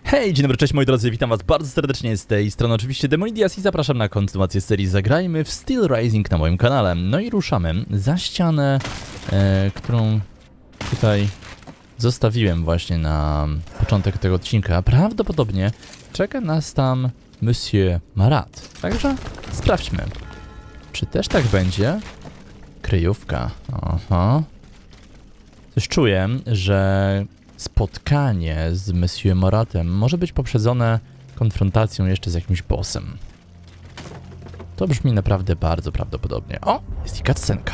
Hej, dzień dobry, cześć moi drodzy, witam was bardzo serdecznie z tej strony oczywiście Demonidias i zapraszam na kontynuację serii Zagrajmy w Steel Rising na moim kanale. No i ruszamy za ścianę, którą tutaj zostawiłem właśnie na początek tego odcinka. Prawdopodobnie czeka nas tam Monsieur Marat, także sprawdźmy, czy też tak będzie. Kryjówka, aha. Coś czuję, że spotkanie z Monsieur Maratem może być poprzedzone konfrontacją jeszcze z jakimś bossem. To brzmi naprawdę bardzo prawdopodobnie. O, jest i cutscenka.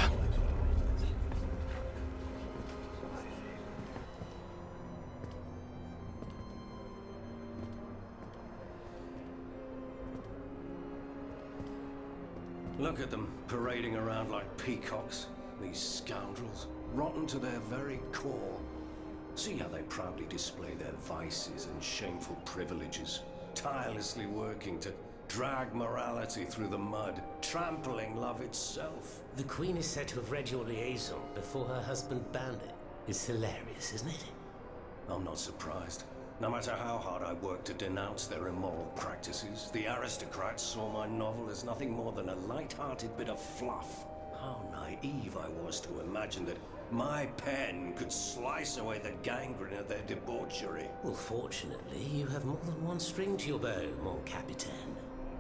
Look at them, parading around like peacocks. These scoundrels, rotten to their very core. See how they proudly display their vices and shameful privileges, tirelessly working to drag morality through the mud, trampling love itself. The Queen is said to have read your liaison before her husband banned it. It's hilarious, isn't it? I'm not surprised. No matter how hard I work to denounce their immoral practices, the aristocrats saw my novel as nothing more than a light-hearted bit of fluff. How naive I was to imagine that my pen could slice away the gangrene of their debauchery. Well, fortunately, you have more than one string to your bow, mon capitaine.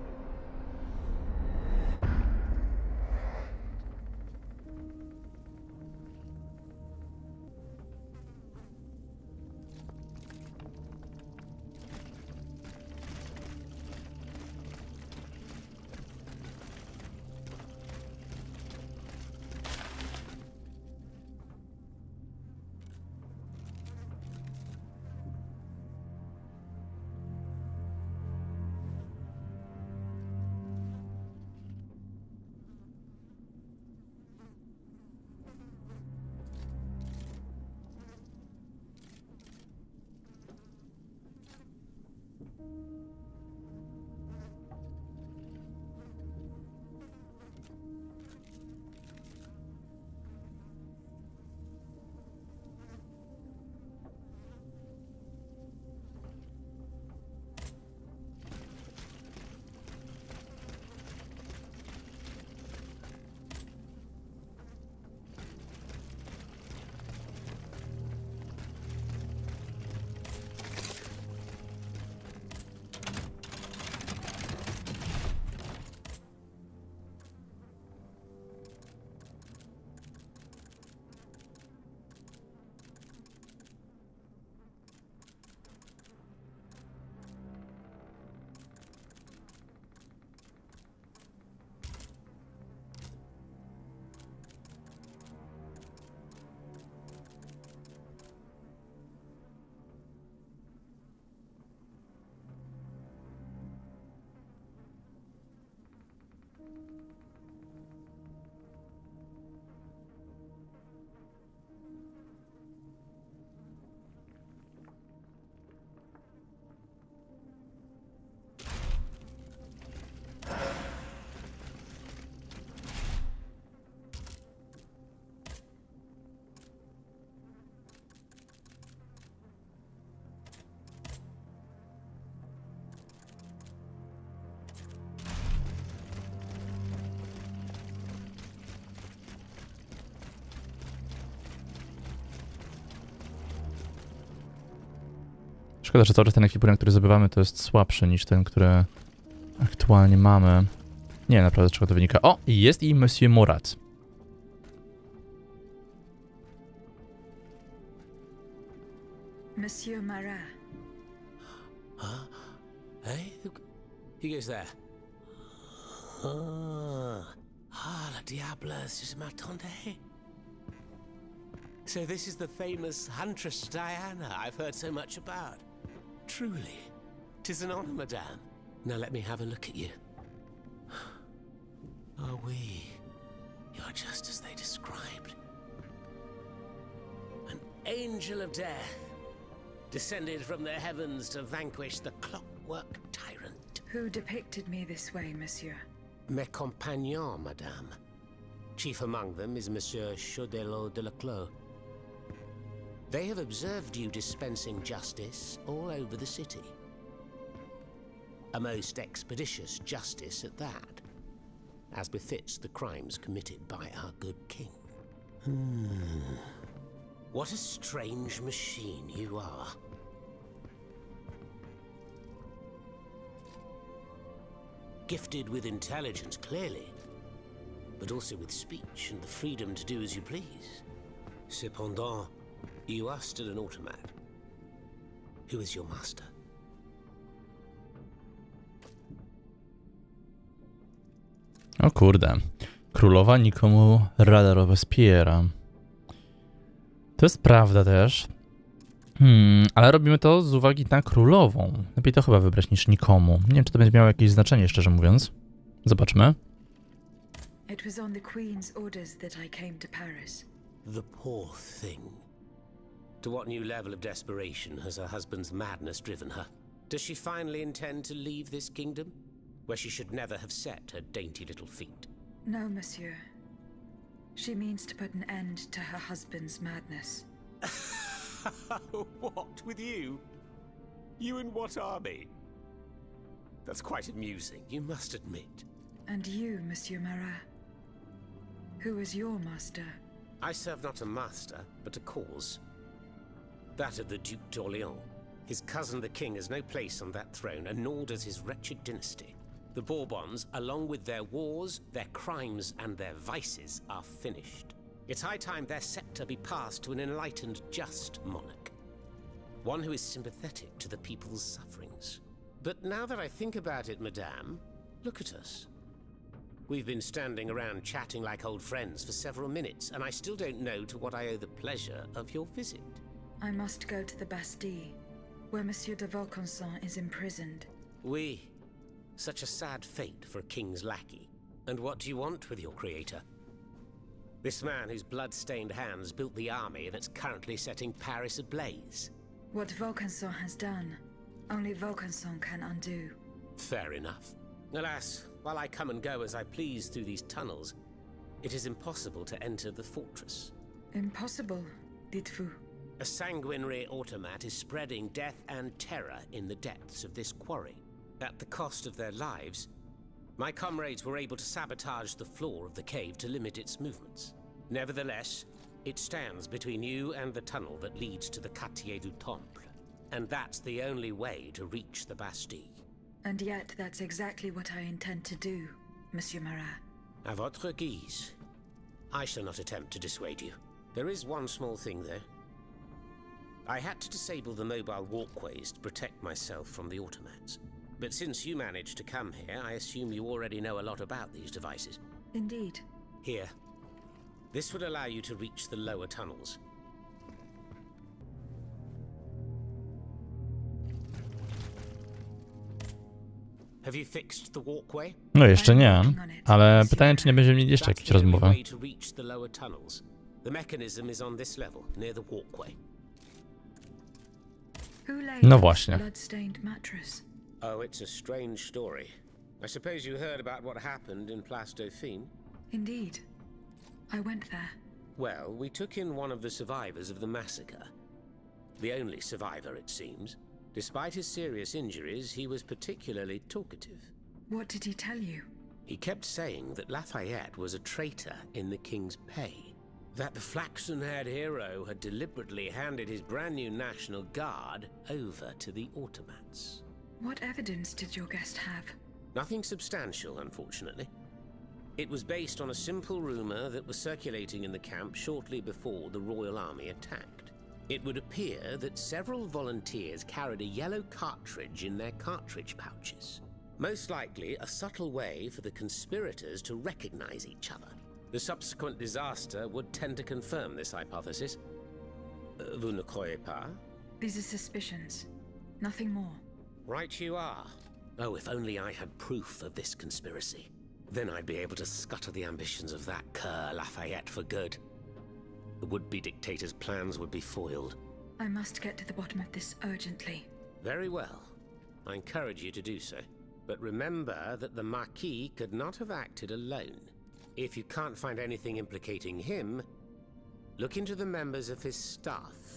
Szkoda, że cały czas ten ekwipunek, który zdobywamy, to jest słabszy niż ten, który aktualnie mamy. Nie wiem naprawdę, z czego to wynika. O, jest i Monsieur Marat. Monsieur Marat. Huh? Hey? Who goes there? La diable, c'est ma tante. So this is the famous Huntress Diana I've heard so much about. Truly, 'tis an honor, madame. Now let me have a look at you. Oh, you're just as they described. An angel of death, descended from the heavens to vanquish the clockwork tyrant. Who depicted me this way, monsieur? Mes compagnons, madame. Chief among them is Monsieur Chaudelot de Leclos. They have observed you dispensing justice all over the city. A most expeditious justice at that, as befits the crimes committed by our good king. What a strange machine you are. Gifted with intelligence, clearly, but also with speech and the freedom to do as you please. Cependant, you are still an automat. Who is your master? O kurde. Królowa nikomu rada rozpiera. To jest prawda też. Ale robimy to z uwagi na królową. Lepiej to chyba wybrać niż nikomu. Nie wiem, czy to będzie miało jakieś znaczenie, szczerze mówiąc. Zobaczmy. It was on the Queen's orders that I came to Paris. The poor thing. To what new level of desperation has her husband's madness driven her? Does she finally intend to leave this kingdom, where she should never have set her dainty little feet? No, monsieur. She means to put an end to her husband's madness. What, with you? You in what army? That's quite amusing, you must admit. And you, Monsieur Marat? Who is your master? I serve not a master, but a cause. That of the Duc d'Orléans. His cousin the king has no place on that throne, and nor does his wretched dynasty. The Bourbons, along with their wars, their crimes, and their vices, are finished. It's high time their scepter be passed to an enlightened, just monarch. One who is sympathetic to the people's sufferings. But now that I think about it, madame, look at us. We've been standing around chatting like old friends for several minutes, and I still don't know to what I owe the pleasure of your visit. I must go to the Bastille, where Monsieur de Vaucanson is imprisoned. Oui. Such a sad fate for a king's lackey. And what do you want with your creator? This man whose blood-stained hands built the army that's currently setting Paris ablaze. What Vaucanson has done, only Vaucanson can undo. Fair enough. Alas, while I come and go as I please through these tunnels, it is impossible to enter the fortress. Impossible, dites-vous? A sanguinary automat is spreading death and terror in the depths of this quarry. At the cost of their lives, my comrades were able to sabotage the floor of the cave to limit its movements. Nevertheless, it stands between you and the tunnel that leads to the Quartier du Temple. And that's the only way to reach the Bastille. And yet that's exactly what I intend to do, Monsieur Marat. À votre guise. I shall not attempt to dissuade you. There is one small thing, though. I had to disable the mobile walkways to protect myself from the automats. But since you managed to come here, I assume you already know a lot about these devices. Indeed. Here. This would allow you to reach the lower tunnels. Have you fixed the walkway? No jeszcze nie, ale pytanie, czy nie będziemy mieli jeszcze jakieś rozmowy. That's the only way to reach the lower tunnels. The mechanism is on this level, near the walkway. Who laid No this właśnie. blood-stained mattress? Oh, it's a strange story. I suppose you heard about what happened in Place Dauphine? Indeed. I went there. Well, we took in one of the survivors of the massacre. The only survivor, it seems. Despite his serious injuries, he was particularly talkative. What did he tell you? He kept saying that Lafayette was a traitor in the king's pay. That the flaxen-haired hero had deliberately handed his brand new National Guard over to the automats. What evidence did your guest have? Nothing substantial, unfortunately. It was based on a simple rumor that was circulating in the camp shortly before the Royal Army attacked. It would appear that several volunteers carried a yellow cartridge in their cartridge pouches. Most likely a subtle way for the conspirators to recognize each other. The subsequent disaster would tend to confirm this hypothesis. Vous ne croyez pas? These are suspicions. Nothing more. Right you are. Oh, if only I had proof of this conspiracy. Then I'd be able to scutter the ambitions of that cur Lafayette for good. The would-be dictator's plans would be foiled. I must get to the bottom of this urgently. Very well. I encourage you to do so. But remember that the Marquis could not have acted alone. If you can't find anything implicating him, look into the members of his staff.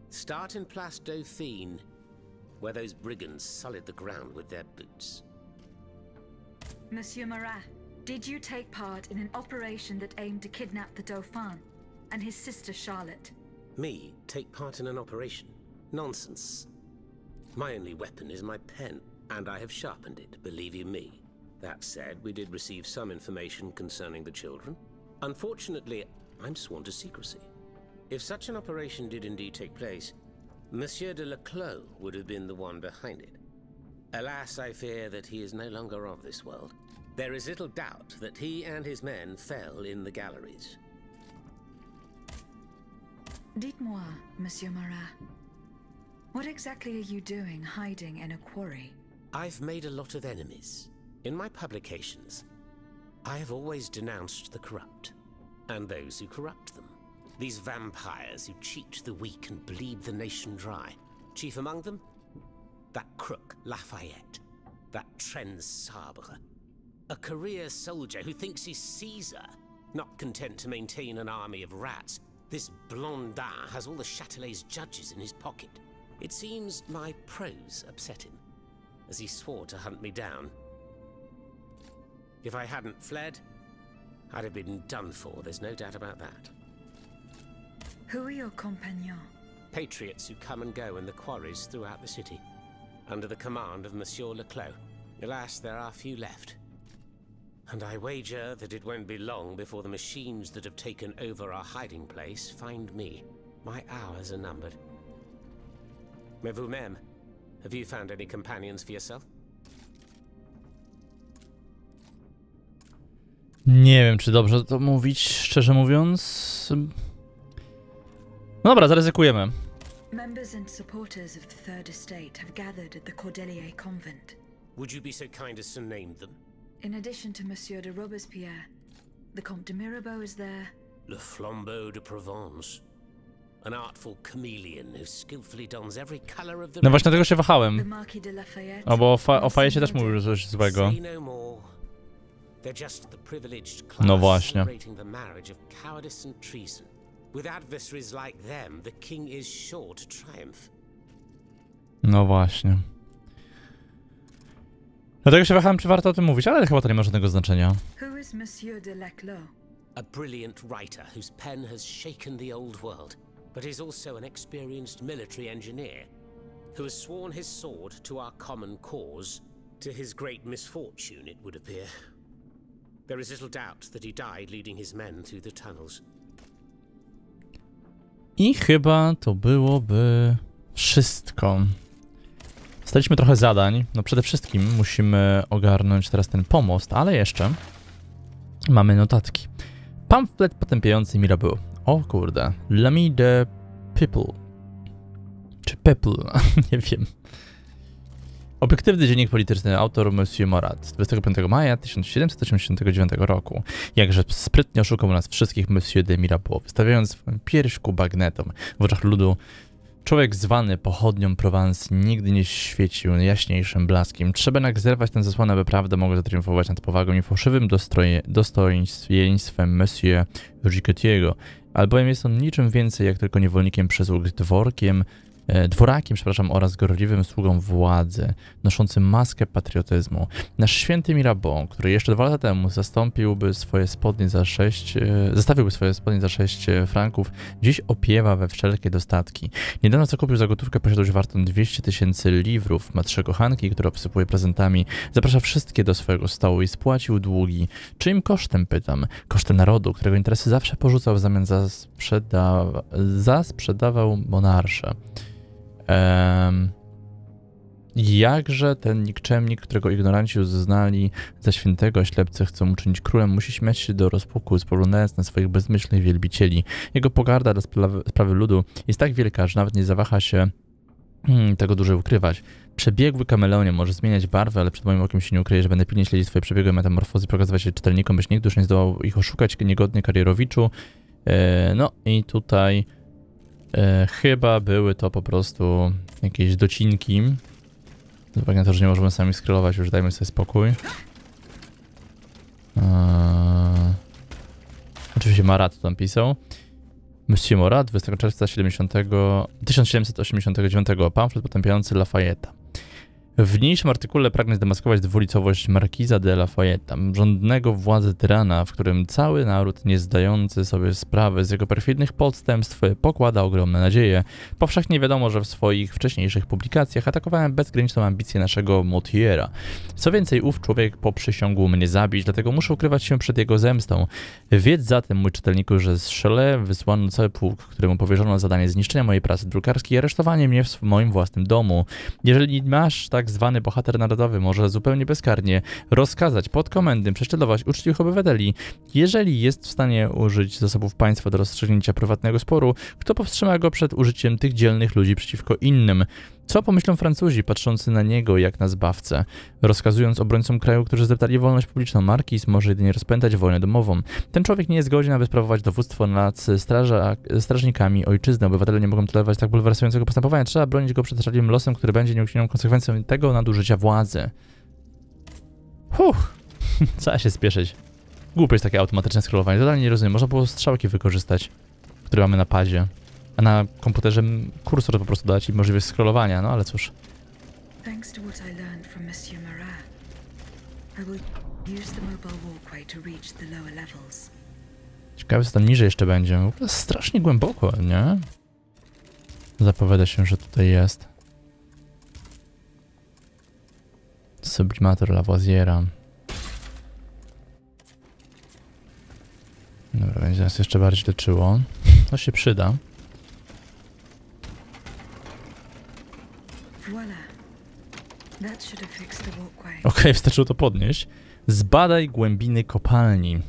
Start in Place Dauphine, where those brigands sullied the ground with their boots. Monsieur Marat, did you take part in an operation that aimed to kidnap the Dauphin and his sister Charlotte? Me take part in an operation? Nonsense. My only weapon is my pen, and I have sharpened it, believe you me. That said, we did receive some information concerning the children. Unfortunately, I'm sworn to secrecy. If such an operation did indeed take place, Monsieur de Leclos would have been the one behind it. Alas, I fear that he is no longer of this world. There is little doubt that he and his men fell in the galleries. Dites-moi, Monsieur Marat, what exactly are you doing hiding in a quarry? I've made a lot of enemies. In my publications, I have always denounced the corrupt, and those who corrupt them. These vampires who cheat the weak and bleed the nation dry. Chief among them? That crook, Lafayette. That Trenz Sabre. A career soldier who thinks he's Caesar. Not content to maintain an army of rats, this Blondin has all the Châtelet's judges in his pocket. It seems my prose upset him, as he swore to hunt me down. If I hadn't fled, I'd have been done for, there's no doubt about that. Who are your compagnons? Patriots who come and go in the quarries throughout the city, under the command of Monsieur Leclos. Alas, there are few left. And I wager that it won't be long before the machines that have taken over our hiding place find me. My hours are numbered. Mais vous-même, have you found any companions for yourself? Nie wiem, czy dobrze to mówić, szczerze mówiąc. No dobra, zaryzykujemy. Members and supporters of the Third Estate have gathered at the Cordelier Convent. Would you be so kind as to name them? In addition to Monsieur de Robespierre, the Comte de Mirabeau is there. Le Flambeau de Provence. An artful chameleon who skillfully dons every color of the No właśnie, dlatego się wahałem. The Marquis de Lafayette. O, bo o Fajecie też mówił coś złego. Say no more. They're just the privileged class No właśnie. celebrating the marriage of cowardice and treason. With adversaries like them, the king is sure to triumph. No właśnie. Dlatego się wahałem, czy warto o tym mówić, ale chyba to nie ma żadnego znaczenia. Who is Monsieur de Leclos? A brilliant writer whose pen has shaken the old world, but is also an experienced military engineer who has sworn his sword to our common cause, to his great misfortune, it would appear. There is little doubt that he died leading his men through the tunnels. I chyba to byłoby wszystko. Dostaliśmy trochę zadań. No przede wszystkim musimy ogarnąć teraz ten pomost, ale jeszcze mamy notatki. Pamflet potępiający Mirabeau. O kurde. L'ami de People. Czy People? Nie wiem. Obiektywny dziennik polityczny, autor Monsieur Marat, 25 maja 1789 roku. Jakże sprytnie oszukał nas wszystkich Monsieur de Mirabeau, wystawiając swoją pierś ku bagnetom. W oczach ludu człowiek zwany pochodnią Provence nigdy nie świecił jaśniejszym blaskiem. Trzeba jednak zerwać tę zasłonę, by prawda mogła zatriumfować nad powagą i fałszywym dostojeństwem Monsieur Riquetiego. Albowiem jest on niczym więcej jak tylko niewolnikiem przysług, dworakiem, oraz gorliwym sługą władzy, noszącym maskę patriotyzmu. Nasz święty Mirabeau, który jeszcze 2 lata temu zastawiłby swoje spodnie za 6 franków, dziś opiewa we wszelkie dostatki. Niedawno zakupił za gotówkę posiadłość wartą 200 000 liwrów, ma 3 kochanki, które obsypuje prezentami, zaprasza wszystkie do swojego stołu i spłacił długi. Czyim kosztem, pytam? Kosztem narodu, którego interesy zawsze porzucał w zamian sprzedawał monarszę. Jakże ten nikczemnik, którego ignoranci uznali za świętego, a ślepcy chcą uczynić królem, musi śmiać się do rozpuku, spoglądając na swoich bezmyślnych wielbicieli. Jego pogarda dla sprawy ludu jest tak wielka, że nawet nie zawaha się tego dłużej ukrywać. Przebiegły kameleonie może zmieniać barwę, ale przed moim okiem się nie ukryje, że będę pilnie śledzić swoje przebiegłe metamorfozy, pokazywać się czytelnikom, byś nigdy już nie zdołał ich oszukać, niegodny karierowiczu. No i tutaj chyba były to po prostu jakieś docinki. Z uwagi na to, że nie możemy sami skrylować, już dajmy sobie spokój. Oczywiście Marat tam pisał. Monsieur Morat, 20 czerwca 1789, pamflet potępiający Lafayette'a. W niniejszym artykule pragnę zdemaskować dwulicowość markiza de Lafayette'a, rządnego władzy tyrana, w którym cały naród, nie zdający sobie sprawy z jego perfidnych podstępstw, pokłada ogromne nadzieje. Powszechnie wiadomo, że w swoich wcześniejszych publikacjach atakowałem bezgraniczną ambicję naszego Motiera. Co więcej, ów człowiek poprzysiągł mnie zabić, dlatego muszę ukrywać się przed jego zemstą. Wiedz zatem, mój czytelniku, że z Cholet wysłano cały pułk, któremu powierzono zadanie zniszczenia mojej pracy drukarskiej i aresztowanie mnie w moim własnym domu. Jeżeli masz tak zwany bohater narodowy może zupełnie bezkarnie rozkazać podkomendnym prześladować uczciwych obywateli, jeżeli jest w stanie użyć zasobów państwa do rozstrzygnięcia prywatnego sporu, kto powstrzyma go przed użyciem tych dzielnych ludzi przeciwko innym? Co pomyślą Francuzi, patrzący na niego jak na zbawcę? Rozkazując obrońcom kraju, którzy zdeptali wolność publiczną, markiz może jedynie rozpętać wojnę domową. Ten człowiek nie jest godzien, aby sprawować dowództwo nad strażnikami ojczyzny. Obywatele nie mogą tolerować tak bulwersującego postępowania. Trzeba bronić go przed szalibym losem, który będzie nieuchronną konsekwencją tego nadużycia władzy. Trzeba się spieszyć. Głupie jest takie automatyczne scrollowanie. Totalnie nie rozumiem. Można było strzałki wykorzystać, które mamy na padzie. A na komputerze kursor po prostu dać i możliwość scrollowania, no ale cóż. Thanks to what I learned from Monsieur Marat, I will use the mobile walkway to reach the lower levels. Ciekawe, co tam niżej jeszcze będzie. W ogóle strasznie głęboko, nie? Zapowiada się, że tutaj jest. Sublimator Lavoisiera. Dobra, będzie nas jeszcze bardziej leczyło. To się przyda. Okej, wystarczyło to podnieść. Zbadaj głębiny kopalni.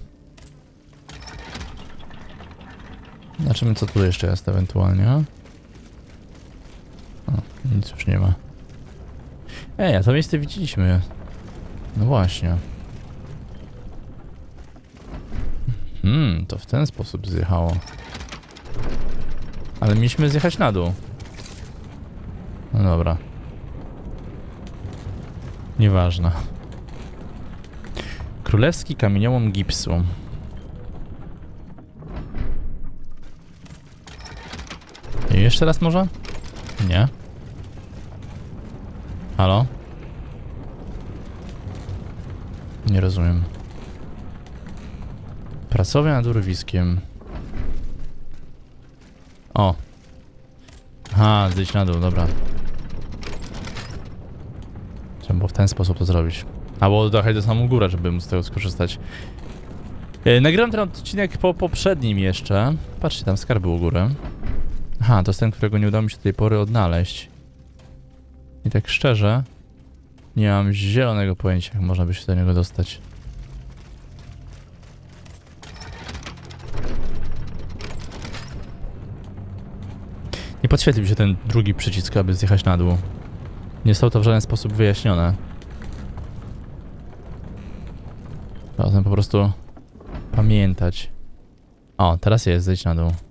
Zobaczymy, co tu jeszcze jest ewentualnie. O, nic już nie ma. Ej, a to miejsce widzieliśmy. No właśnie. To w ten sposób zjechało. Ale mieliśmy zjechać na dół. No dobra. Nieważne. Królewski kamieniołom gipsu. I jeszcze raz może? Nie. Halo? Nie rozumiem. Pracownia nad urwiskiem. O. Aha, zejść na dół, dobra. Trzeba było w ten sposób to zrobić. Albo dojechać do samą górę, żeby móc z tego skorzystać. Nagrałem ten odcinek po poprzednim jeszcze. Patrzcie, tam skarb był u góry. Aha, to jest ten, którego nie udało mi się do tej pory odnaleźć. I tak szczerze, nie mam zielonego pojęcia, jak można by się do niego dostać. Nie podświetlił się ten drugi przycisk, aby zjechać na dół. Nie zostało to w żaden sposób wyjaśnione. Trzeba po prostu pamiętać. O, teraz jest, zejdź na dół.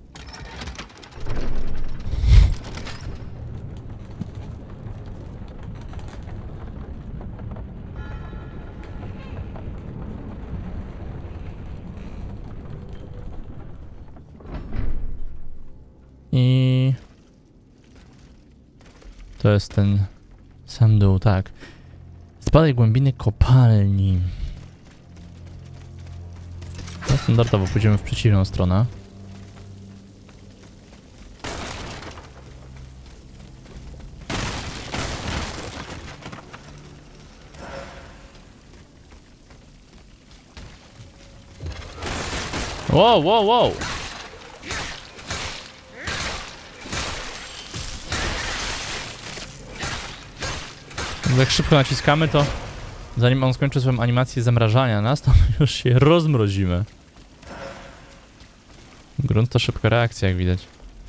I to jest ten sam dół, tak. Zbadaj głębiny kopalni. No, standardowo pójdziemy w przeciwną stronę. Wow, wow, wow! Jak szybko naciskamy, to zanim on skończy swoją animację zamrażania nas, to już się rozmrozimy. Grunt to szybka reakcja, jak widać.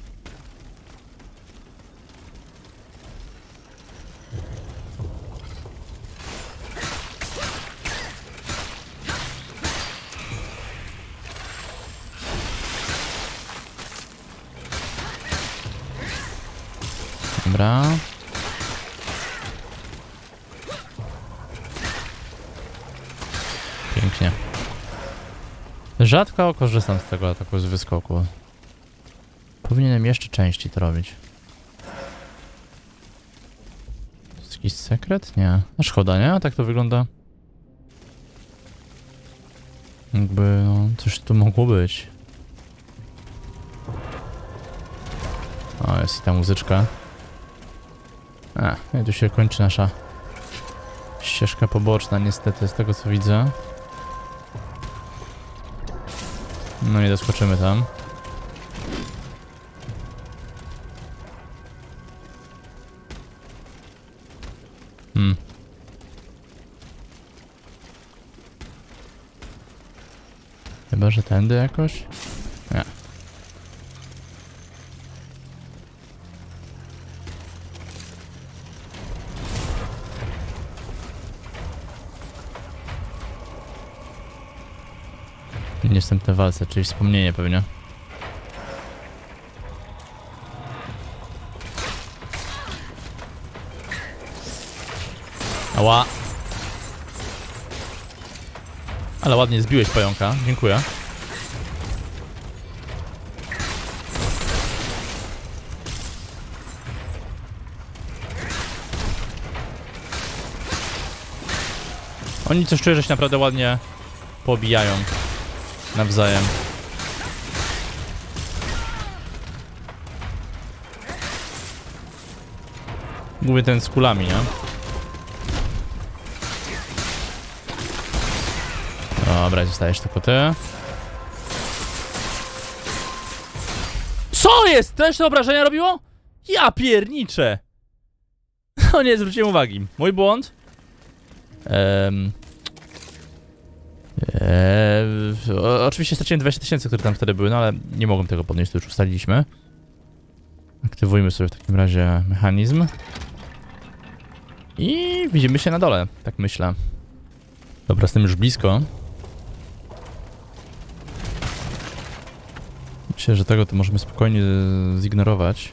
Dobra. Pięknie. Rzadko korzystam z tego ataku z wyskoku. Powinienem jeszcze częściej to robić. To jest jakiś sekret? Nie. No szkoda, nie? A tak to wygląda. Jakby, no, coś tu mogło być. O, jest i ta muzyczka. I tu się kończy nasza ścieżka poboczna, niestety, z tego co widzę. No nie doskoczymy tam. Chyba, że tędy jakoś? Nie. Niestępne walce, czyli wspomnienie pewnie. Ała! Ale ładnie zbiłeś pająka, dziękuję. Oni coś czuję, że się naprawdę ładnie pobijają nawzajem. Mówię ten z kulami, nie? Dobra, zostajesz tylko ty. Co jest? Też te obrażenia robiło? Ja pierniczę! No nie zwróciłem uwagi. Mój błąd. Oczywiście straciłem 20 000, które tam wtedy były, no ale nie mogłem tego podnieść, to już ustaliliśmy. Aktywujmy sobie w takim razie mechanizm. I widzimy się na dole, tak myślę. Dobra, jestem już blisko. Myślę, że tego to możemy spokojnie zignorować.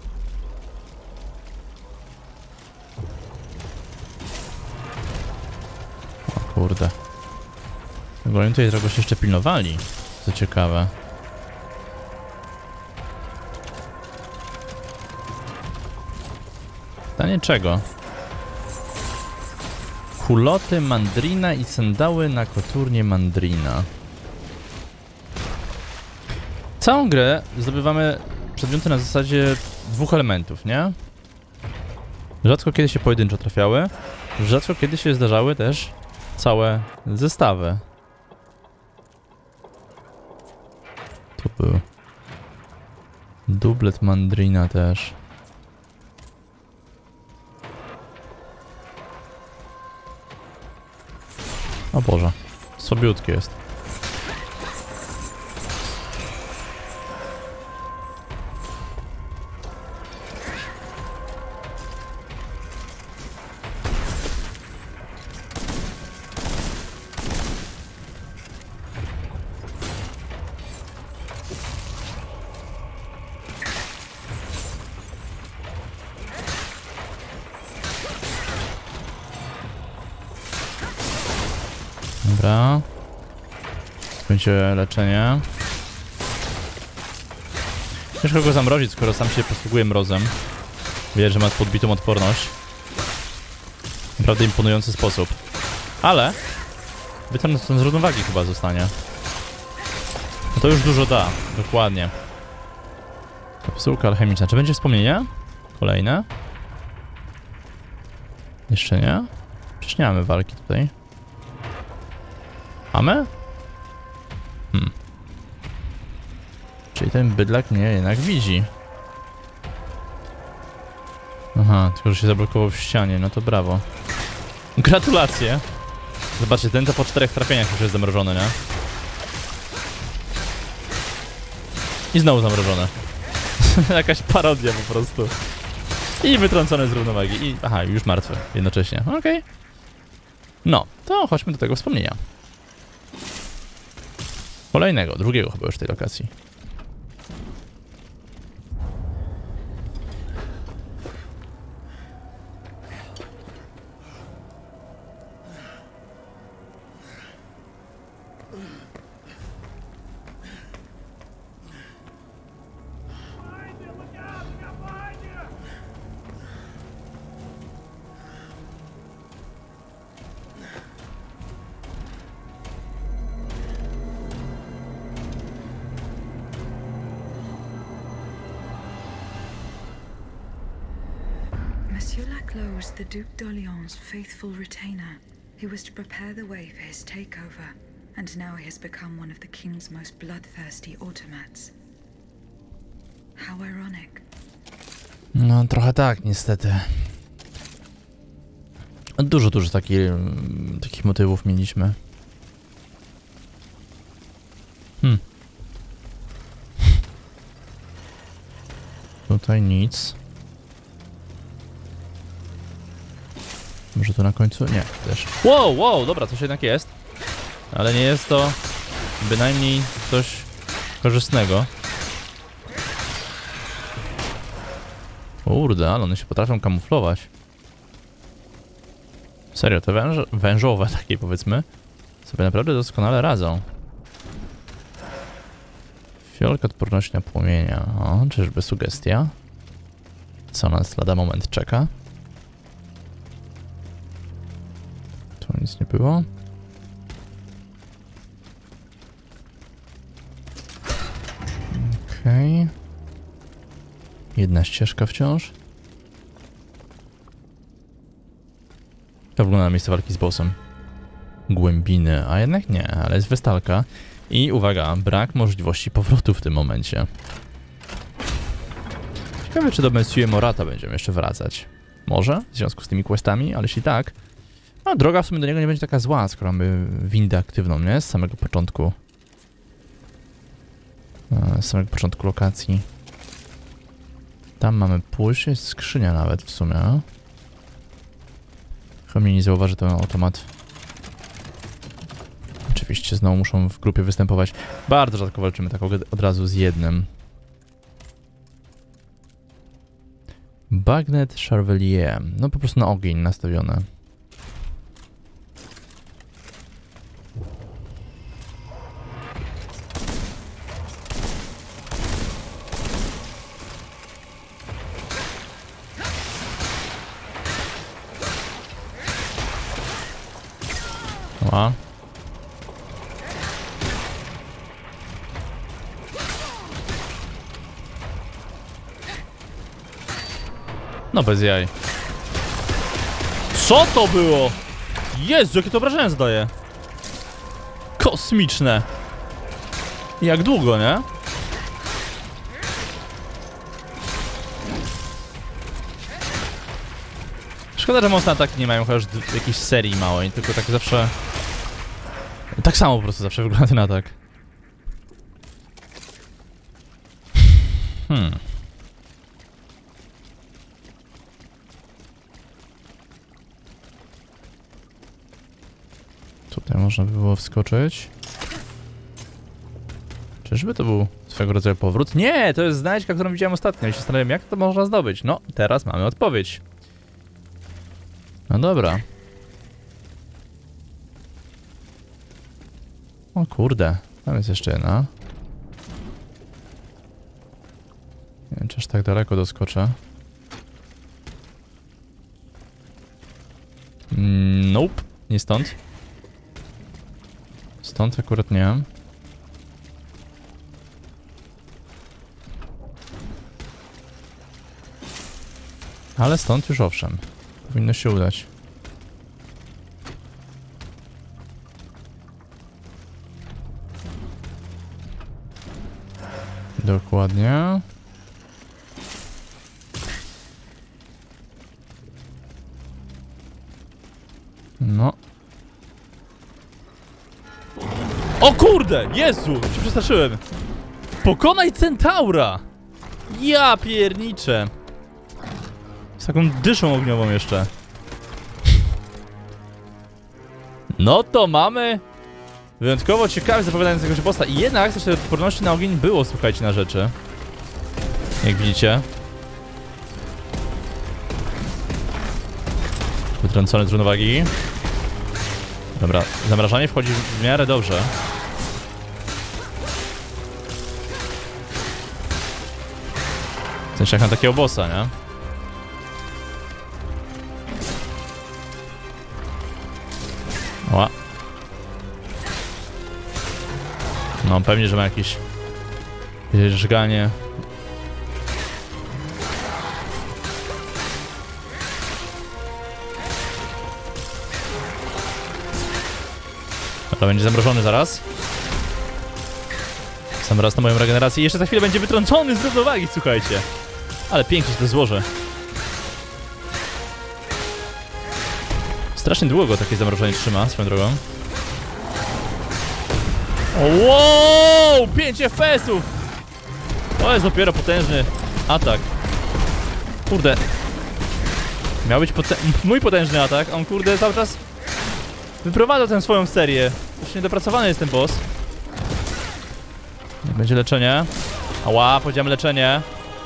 O kurde. Oni tutaj trochę się jeszcze pilnowali. Co ciekawe. Pytanie czego? Kuloty Mandrina i sandały na koturnie Mandrina. Całą grę zdobywamy przedmioty na zasadzie 2 elementów, nie? Rzadko kiedy się pojedynczo trafiały. Rzadko kiedy się zdarzały też całe zestawy. Tu był dublet Mandrina też. O Boże, sobiutki jest. Dobra. Będzie leczenie. Ciężko go zamrozić, skoro sam się posługuje mrozem. Wie, że ma podbitą odporność. Naprawdę imponujący sposób. Ale wytrącony z równowagi chyba zostanie. No to już dużo da, dokładnie. Kapsułka alchemiczna. Czy będzie wspomnienie? Kolejne? Jeszcze nie? Przecież nie mamy walki tutaj. Mamy? Czyli ten bydlak mnie jednak widzi. Aha, tylko że się zablokował w ścianie, no to brawo. Gratulacje! Zobaczcie, ten to po 4 trafieniach już jest zamrożony, nie? I znowu zamrożone. Jakaś parodia po prostu. I wytrącone z równowagi. I aha, już martwy jednocześnie. Okej. No, to chodźmy do tego wspomnienia. Kolejnego, drugiego chyba już tej lokacji. Monsieur Laclos was the Duc d'Orléans' faithful retainer. He was to prepare the way for his takeover, and now he has become one of the king's most bloodthirsty automats. How ironic. No, trochę tak, niestety. Dużo takich motywów mieliśmy. Tutaj nic. Może tu na końcu? Nie, też. Wow, dobra, coś jednak jest. Ale nie jest to bynajmniej coś korzystnego. Kurde, ale one się potrafią kamuflować. Serio, te wężowe takie powiedzmy sobie naprawdę doskonale radzą. Fiolka odporności na płomienia. O, czyżby sugestia? Co nas lada moment czeka? Tu nic nie było. Okej. Jedna ścieżka wciąż. To wygląda na miejsce walki z bossem. Głębiny, a jednak nie, ale jest wystalka. I uwaga, brak możliwości powrotu w tym momencie. Ciekawe, czy do Monsieur Morata będziemy jeszcze wracać. Może, w związku z tymi questami, ale jeśli tak, no droga w sumie do niego nie będzie taka zła, skoro mamy windę aktywną, nie? Z samego początku. Z samego początku lokacji. Tam mamy pójść, jest skrzynia nawet w sumie. Chyba mnie nie zauważy ten automat. Oczywiście znowu muszą w grupie występować. Bardzo rzadko walczymy tak od razu z jednym. Bagnet Charvelier. No po prostu na ogień nastawione. Ła. No bez jaj. Co to było? Jezu, jakie to obrażenia zdaje. Kosmiczne. Jak długo, nie? Szkoda, że mocne ataki nie mają chociaż jakiejś serii małej, tylko tak zawsze... Tak samo po prostu zawsze wygląda ten atak. Tutaj można by było wskoczyć. Czyżby to był swego rodzaju powrót? Nie, to jest znajdźka, którą widziałem ostatnio i się zastanawiam, jak to można zdobyć. No, teraz mamy odpowiedź. No dobra. O kurde, tam jest jeszcze jedna. Nie wiem, czy aż tak daleko doskoczę. Nope, nie stąd. Stąd akurat nie. Ale stąd już owszem. Powinno się udać. Dokładnie. No. O kurde! Jezu! Się przestraszyłem. Pokonaj Centaura! Ja pierniczę. Z taką dyszą ogniową jeszcze. No to mamy wyjątkowo ciekawy zapowiadającego się bossa. I jednak coś tej odporności na ogień było, słuchajcie, na rzeczy. Jak widzicie. Wytrącony z równowagi. Dobra, zamrażanie wchodzi w miarę dobrze. W sensie jak na takiego bossa, nie? Ła. No pewnie, że ma jakieś żganie. Ale będzie zamrożony zaraz. Sam raz na moją regenerację. Jeszcze za chwilę będzie wytrącony z równowagi, słuchajcie. Ale pięknie się to złoży. Strasznie długo takie zamrożenie trzyma, swoją drogą. Wow! 5 FPS-ów! To jest dopiero potężny atak. Kurde. Miał być mój potężny atak, a on kurde cały czas wyprowadza tę swoją serię. Już niedopracowany jest ten boss. Będzie leczenie. Ała, powiedziałem leczenie.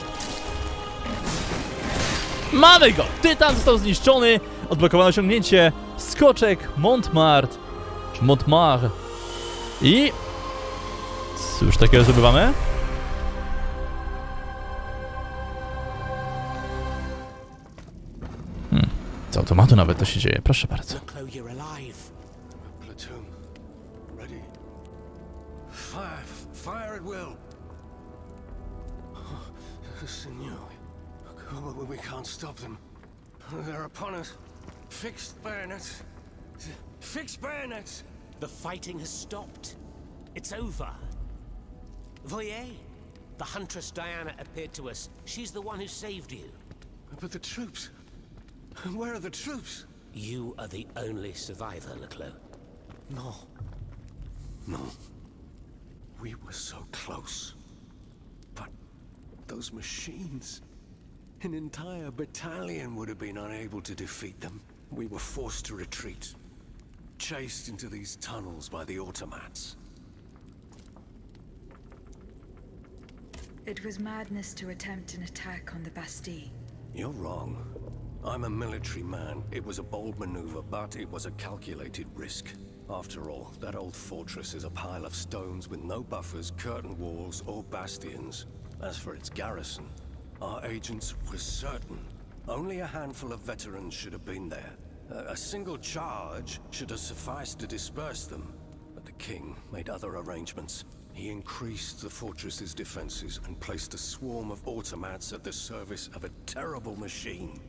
Mamy go! Tytan został zniszczony. Odblokowano osiągnięcie skoczek Montmartre. Czy Montmartre. I... Cóż takiego zdobywamy? Z automatu nawet to się dzieje, proszę bardzo. Platoon. Ready. Fire. Fire at will. Senor. We can't stop them. They're upon us. Fixed bayonets. Fixed bayonets. The fighting has stopped. It's over. Voyez, the Huntress Diana appeared to us. She's the one who saved you. But the troops. Where are the troops? You are the only survivor, Leclos. No. No. We were so close. But those machines... An entire battalion would have been unable to defeat them. We were forced to retreat. Chased into these tunnels by the automats. It was madness to attempt an attack on the Bastille. You're wrong. I'm a military man. It was a bold maneuver, but it was a calculated risk. After all, that old fortress is a pile of stones with no buffers, curtain walls, or bastions. As for its garrison, our agents were certain. Only a handful of veterans should have been there. A single charge should have sufficed to disperse them. But the king made other arrangements. He increased the fortress's defenses and placed a swarm of automats at the service of a terrible machine.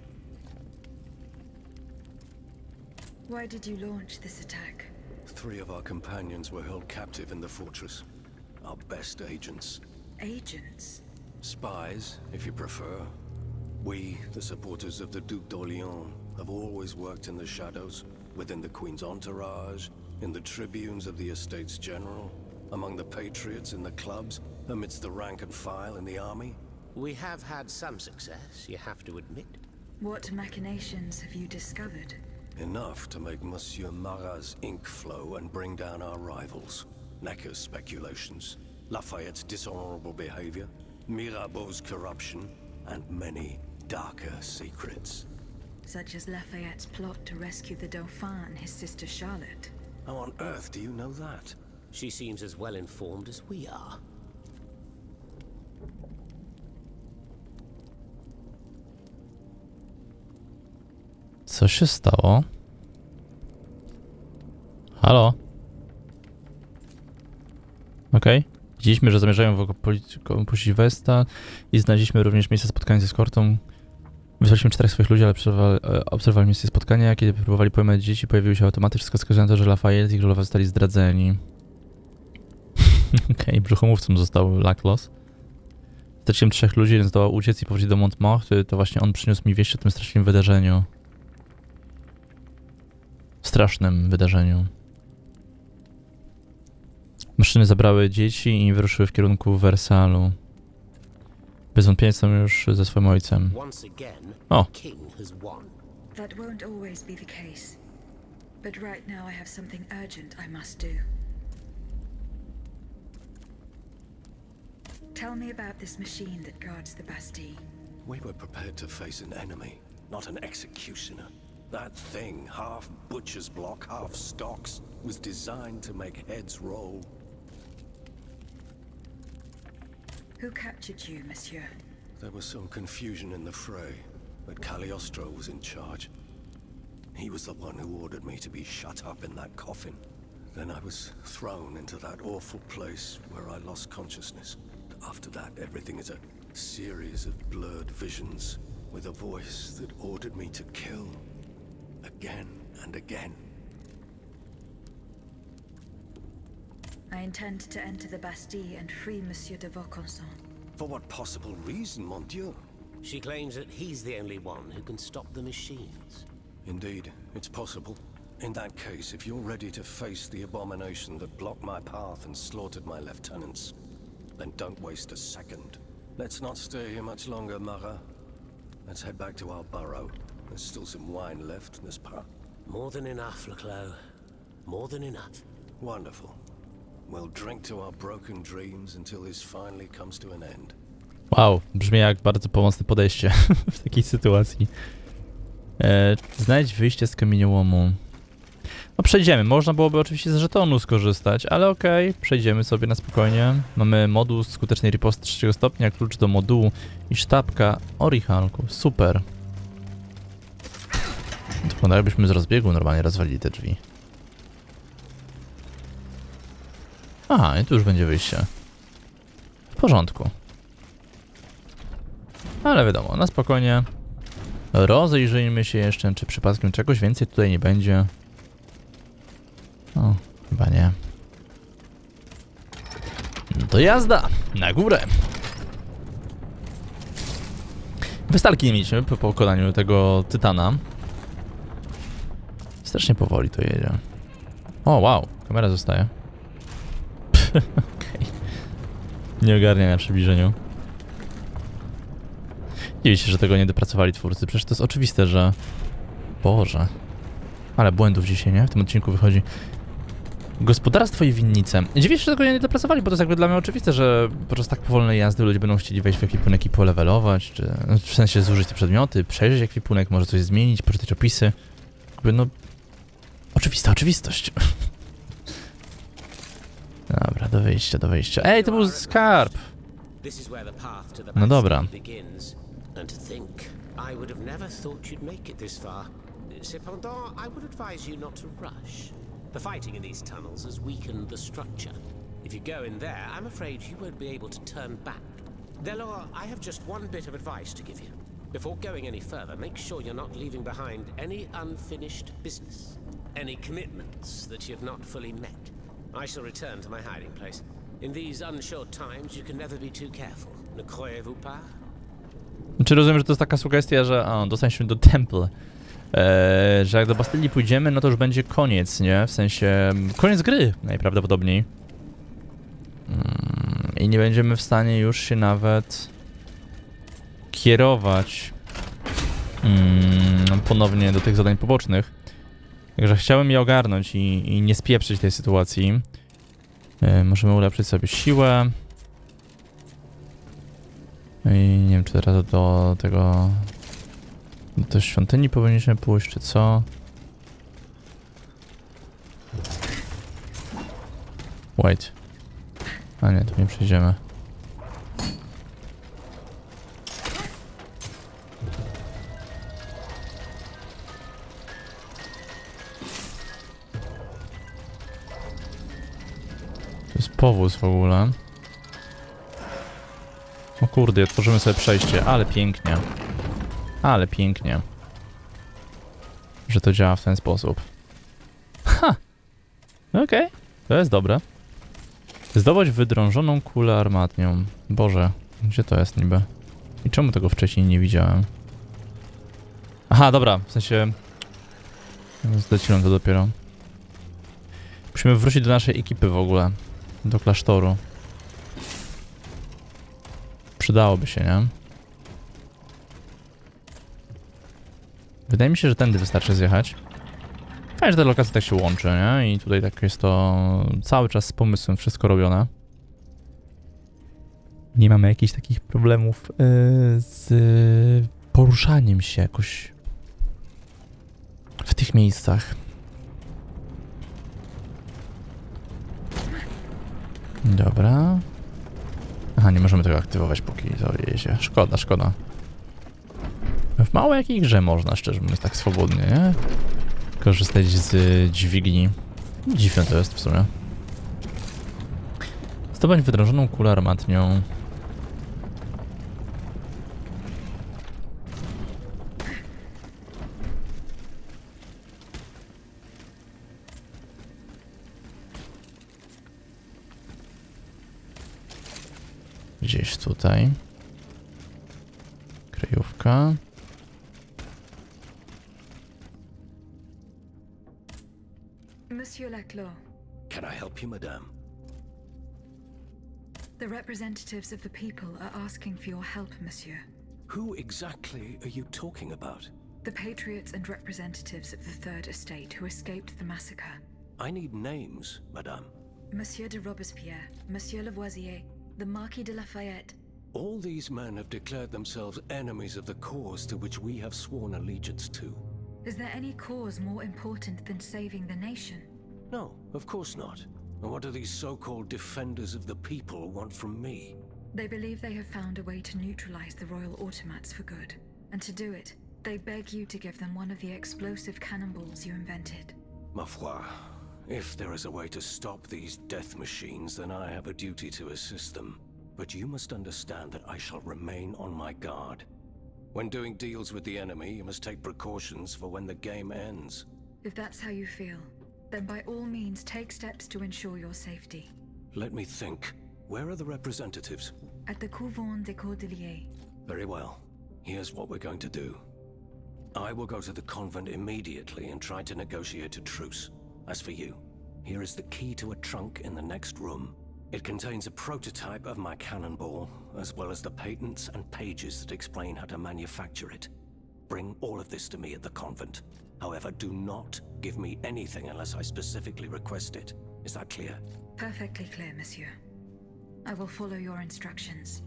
Why did you launch this attack? 3 of our companions were held captive in the fortress. Our best agents. Agents? Spies, if you prefer. We, the supporters of the Duc d'Orléans, have always worked in the shadows, within the Queen's entourage, in the tribunes of the Estates General, among the patriots in the clubs, amidst the rank and file in the army. We have had some success, you have to admit. What machinations have you discovered? Enough to make Monsieur Marat's ink flow and bring down our rivals. Necker's speculations, Lafayette's dishonorable behavior, Mirabeau's corruption, and many darker secrets. Such as Lafayette's plot to rescue the Dauphin and his sister Charlotte. How on earth do you know that? She seems as well informed as we are. Co się stało? Halo? Okej. Widzieliśmy, że zamierzają opuścić Westa i znaleźliśmy również miejsce spotkania z eskortą. Wysłaliśmy 4 swoich ludzi, ale obserwowali miejsce spotkania. Kiedy próbowali pojmać dzieci, pojawiły się automaty. Wszystko wskazuje na to, że Lafayette i królowa zostali zdradzeni. Okej, brzuchomówcą został Leclos. Straciłem 3 ludzi, jeden zdołał uciec i powrócić do Montmartre. To właśnie on przyniósł mi wieść o tym strasznym wydarzeniu. Strasznym wydarzeniu. Maszyny zabrały dzieci i wyruszyły w kierunku Wersalu. Bez wątpienia są już ze swoim ojcem. O! That won't always be the case. But right now I have something urgent I must do. Tell me about this machine that guards the Bastille. We were prepared to face an enemy, not an executioner. That thing, half butcher's block, half stocks, was designed to make heads roll. Who captured you, monsieur? There was some confusion in the fray, but Cagliostro was in charge. He was the one who ordered me to be shut up in that coffin. Then I was thrown into that awful place where I lost consciousness. After that, everything is a series of blurred visions, with a voice that ordered me to kill. Again and again. I intend to enter the Bastille and free Monsieur de Vaucanson. For what possible reason, mon Dieu? She claims that he's the only one who can stop the machines. Indeed, it's possible. In that case, if you're ready to face the abomination that blocked my path and slaughtered my lieutenants, then don't waste a second. Let's not stay here much longer, Marat. Let's head back to our burrow. There's still some wine left in this pot. More than enough, Leclos. More than enough. Wonderful. We'll drink to our broken dreams until this finally comes to an end. Wow, brzmi jak bardzo pomocne podejście w takiej sytuacji. Znajdź wyjście z kamieniołomu. No przejdziemy, można byłoby oczywiście z żetonu skorzystać, ale okej, przejdziemy sobie na spokojnie. Mamy moduł skutecznej riposty 3 stopnia, klucz do modułu i sztabka Orichalku. Super. To wygląda, jakbyśmy z rozbiegu normalnie rozwalili te drzwi. Aha, i tu już będzie wyjście. W porządku. Ale wiadomo, na spokojnie. Rozejrzyjmy się jeszcze, czy przypadkiem czegoś więcej tutaj nie będzie. O, chyba nie. No to jazda! Na górę! Wystalki nie mieliśmy po pokonaniu tego tytana. Strasznie powoli to jedzie. O, wow, kamera zostaje. Okay. Nie ogarniam na przybliżeniu. Dziwię się, że tego nie dopracowali twórcy. Przecież to jest oczywiste, że... Boże. Ale błędów dzisiaj, nie? W tym odcinku wychodzi. Gospodarstwo i winnice. Dziwię się, że tego nie dopracowali, bo to jest jakby dla mnie oczywiste, że podczas tak powolnej jazdy ludzie będą chcieli wejść w ekwipunek i polewelować, czy w sensie zużyć te przedmioty, przejrzeć ekwipunek, może coś zmienić, poczytać opisy. Jakby no... Oczywista oczywistość. Dobra, do wyjścia, do wyjścia. Ej, to był skarb! No dobra. And to think, I would have never thought you'd make it this far. Cependant, I would advise you not to rush. The fighting in these tunnels has weakened the structure. If you go in there, I'm afraid you won't be able to turn back. Delors, I have just one bit of advice to give you. Before going any further, make sure you're not leaving behind any unfinished business. Any commitments that you've not fully met. I shall return to my hiding place. In these unsure times, you can never be too careful. Ne croyez-vous pas? Czy rozumiem, że to jest taka sugestia, że dostaliśmy do Temple, że jak do Bastylii pójdziemy, no to już będzie koniec, nie? W sensie koniec gry najprawdopodobniej. I nie będziemy w stanie już się nawet kierować ponownie do tych zadań pobocznych. Także chciałem je ogarnąć i nie spieprzyć tej sytuacji. Możemy ulepszyć sobie siłę. I nie wiem, czy teraz do tego... Do świątyni powinniśmy pójść, czy co? Wait. A nie, tu nie przejdziemy. To jest powóz w ogóle. O kurde, otworzymy sobie przejście, ale pięknie. Ale pięknie. Że to działa w ten sposób. Ha! Okej, to jest dobre. Zdobyć wydrążoną kulę armatnią. Boże, gdzie to jest niby? I czemu tego wcześniej nie widziałem? Aha, dobra, w sensie... Zleciłem to dopiero. Musimy wrócić do naszej ekipy w ogóle. Do klasztoru. Przydałoby się, nie? Wydaje mi się, że tędy wystarczy zjechać. Fajnie, że te lokacje tak się łączy, nie? I tutaj tak jest to cały czas z pomysłem wszystko robione. Nie mamy jakichś takich problemów z poruszaniem się jakoś w tych miejscach. Dobra. Aha, nie możemy tego aktywować, póki to jedzie. Szkoda, szkoda. W mało jakiej grze można, szczerze mówiąc, tak swobodnie, nie? Korzystać z dźwigni. Dziwne to jest w sumie. Zdobyć wydrążoną kulę armatnią. gdzieś tutaj. Kryjówka. Monsieur Laclos, Can I help you, madame? the representatives of the people are asking for your help, monsieur. Who exactly are you talking about? The patriots and representatives of the Third Estate who escaped the massacre. I need names, madame. Monsieur de Robespierre, Monsieur Lavoisier, the Marquis de Lafayette. All these men have declared themselves enemies of the cause to which we have sworn allegiance to. Is there any cause more important than saving the nation? No, of course not. And what do these so-called defenders of the people want from me? They believe they have found a way to neutralize the royal automats for good. And to do it, they beg you to give them one of the explosive cannonballs you invented. Ma foi, if there is a way to stop these death machines, then I have a duty to assist them. But you must understand that I shall remain on my guard. When doing deals with the enemy, you must take precautions for when the game ends. If that's how you feel, then by all means take steps to ensure your safety. Let me think. Where are the representatives? At the Couvent des Cordeliers. Very well. Here's what we're going to do. I will go to the convent immediately and try to negotiate a truce. As for you, here is the key to a trunk in the next room. It contains a prototype of my cannonball, as well as the patents and pages that explain how to manufacture it. Bring all of this to me at the convent. However, do not give me anything unless I specifically request it. Is that clear? Perfectly clear, monsieur. I will follow your instructions.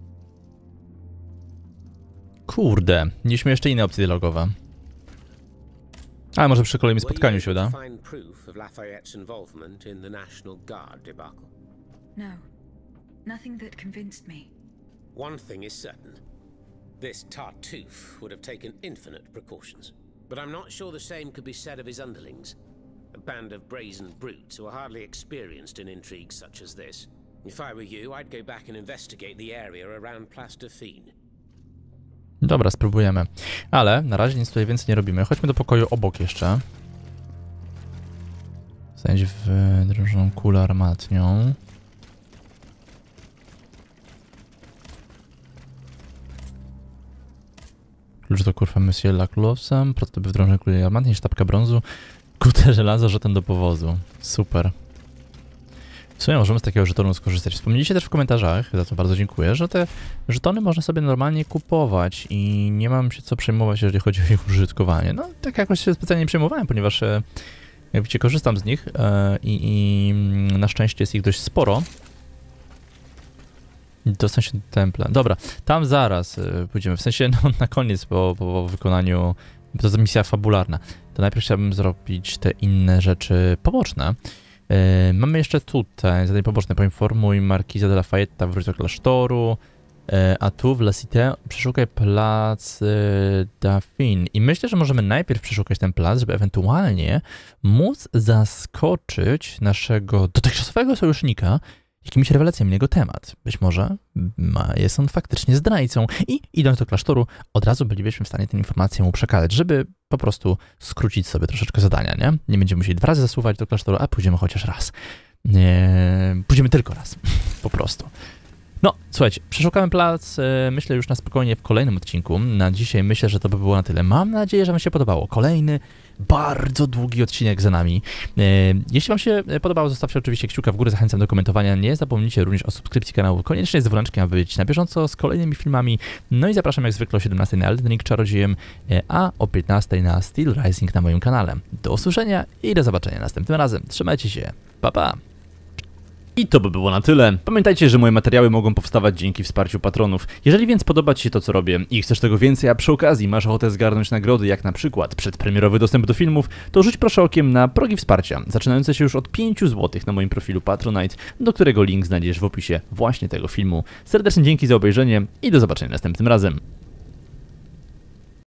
Kurde, mieliśmy jeszcze inne opcje dialogowe. Ale może przy kolejnym spotkaniu się uda. Find proof of Lafayette's involvement in the National Guard debacle. No, nothing that convinced me. One thing is certain. This Tartuffe would have taken infinite precautions. But I'm not sure the same could be said of his underlings. A band of brazen brutes who are hardly experienced in intrigues such as this. If I were you, I'd go back and investigate the area around Place Dauphine. Dobra, spróbujemy. Ale na razie nic tutaj więcej nie robimy. Chodźmy do pokoju obok jeszcze. Znajdź wydrożoną kulę armatnią. Klucz do kurwa Monsieur Laclosem, prototyp wdrożonej kuli armatniej, sztabka brązu, kute żelazo, żeton do powozu. Super. W sumie możemy z takiego żetonu skorzystać. Wspomnieliście też w komentarzach, za to bardzo dziękuję, że te żetony można sobie normalnie kupować i nie mam się co przejmować, jeżeli chodzi o ich użytkowanie. No, tak jakoś się specjalnie nie przejmowałem, ponieważ jak widzicie, korzystam z nich i na szczęście jest ich dość sporo. Dostać się do templa. Dobra, tam zaraz pójdziemy. W sensie no, na koniec po wykonaniu. To jest misja fabularna. To najpierw chciałbym zrobić te inne rzeczy poboczne. Mamy jeszcze tutaj zadanie poboczne. Poinformuj Markiza de Lafayette, wróć do klasztoru. A tu w La Cité przeszukaj plac Dauphine. I myślę, że możemy najpierw przeszukać ten plac, żeby ewentualnie móc zaskoczyć naszego dotychczasowego sojusznika jakimiś rewelacjami na jego temat. Być może jest on faktycznie zdrajcą i idąc do klasztoru od razu bylibyśmy w stanie tę informację mu przekazać, żeby po prostu skrócić sobie troszeczkę zadania, nie? Nie będziemy musieli 2 razy zasuwać do klasztoru, a pójdziemy chociaż raz. Pójdziemy tylko raz. Po prostu. No, słuchajcie, przeszukamy plac, myślę już na spokojnie w kolejnym odcinku. Na dzisiaj myślę, że to by było na tyle. Mam nadzieję, że wam się podobało. Kolejny, bardzo długi odcinek za nami. Jeśli wam się podobało, zostawcie oczywiście kciuka w górę, zachęcam do komentowania. Nie zapomnijcie również o subskrypcji kanału. Koniecznie z dzwoneczkiem, aby być na bieżąco z kolejnymi filmami. No i zapraszam jak zwykle o 17 na Elden Ring Czarodziejem, a o 15 na Steel Rising na moim kanale. Do usłyszenia i do zobaczenia następnym razem. Trzymajcie się. Pa, pa! I to by było na tyle. Pamiętajcie, że moje materiały mogą powstawać dzięki wsparciu patronów. Jeżeli więc podoba Ci się to, co robię i chcesz tego więcej, a przy okazji masz ochotę zgarnąć nagrody, jak na przykład przedpremierowy dostęp do filmów, to rzuć proszę okiem na progi wsparcia, zaczynające się już od 5 zł na moim profilu Patronite, do którego link znajdziesz w opisie właśnie tego filmu. Serdecznie dzięki za obejrzenie i do zobaczenia następnym razem.